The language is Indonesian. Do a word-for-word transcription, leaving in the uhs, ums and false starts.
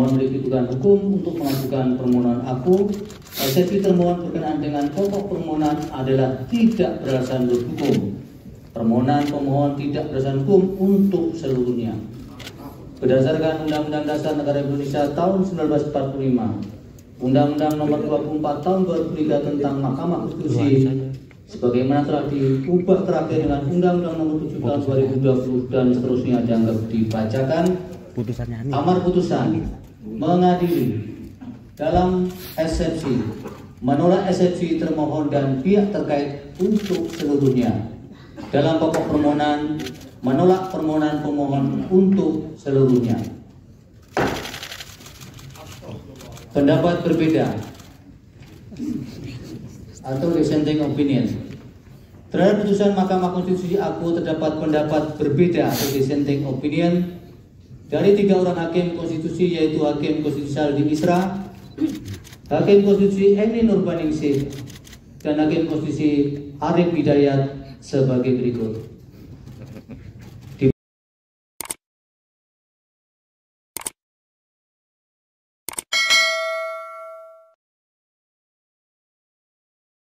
termohon memiliki kedudukan hukum untuk mengajukan permohonan aku. Eksepsi termohon berkenaan dengan pokok permohonan adalah tidak beralasan menurut hukum. Permohonan pemohon tidak beralasan hukum untuk seluruhnya. Berdasarkan Undang-Undang Dasar Negara Indonesia tahun seribu sembilan ratus empat puluh lima, Undang-Undang Nomor dua puluh empat Tahun dua ribu tiga tentang Mahkamah Konstitusi, sebagaimana telah diubah terakhir dengan Undang-Undang Nomor tujuh Tahun dua ribu dua puluh dan seterusnya dianggap dibacakan. Amar putusan mengadili dalam eksepsi menolak eksepsi termohon dan pihak terkait untuk seluruhnya. Dalam pokok permohonan menolak permohonan pemohon untuk seluruhnya. Pendapat berbeda atau dissenting opinion. Terhadap putusan Mahkamah Konstitusi aku terdapat pendapat berbeda atau dissenting opinion dari tiga orang hakim konstitusi, yaitu Hakim Konstitusi Saldi Isra, Hakim Konstitusi Eni Nurbaningsih, dan Hakim Konstitusi Arif Hidayat sebagai berikut.